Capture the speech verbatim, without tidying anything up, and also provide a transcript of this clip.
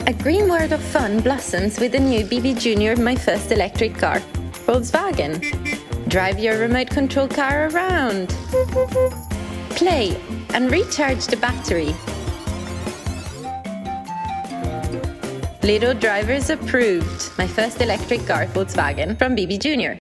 A green world of fun blossoms with the new B B Junior My First Electric Car. Volkswagen. Drive your remote control car around. Play and recharge the battery. Little drivers approved. My First Electric Car Volkswagen from B B Junior